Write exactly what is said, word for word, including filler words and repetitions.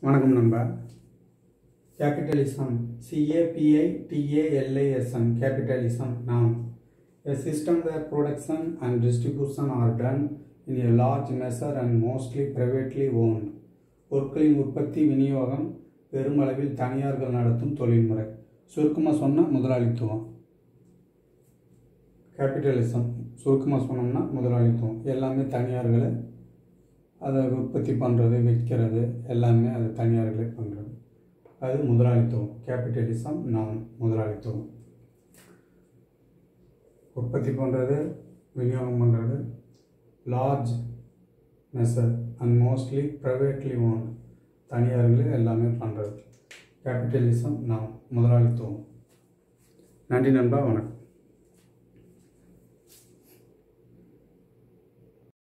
வணக்கம் நண்பா. Capitalism, C A P I T A L I S M, capitalism, noun. A system where production and distribution are done in a large measure and mostly privately owned. பொருட்களின் உற்பத்தி விநியோகம் பெருமளவில் தனியார்கள் நடத்தும் தொழில்முறை. சுருக்கமாக சொன்னால் முதலாளித்துவம். கேபிட்டலிசம் சுருக்கமாக சொன்னோம்னா முதலாளித்துவம். எல்லாமே தனியார்களை அதை உற்பத்தி பண்ணுறது, விற்கிறது, எல்லாமே அது தனியார்களே பண்ணுறது. அது முதலாளித்துவம். கேபிட்டலிசம் நான் முதலாளித்துவம். உற்பத்தி பண்ணுறது, விநியோகம் பண்ணுறது, large measure and mostly privately owned, தனியார்களே எல்லாமே பண்ணுறது. கேபிட்டலிசம் நான் முதலாளித்துவம். நன்றி நண்பா, வணக்கம்.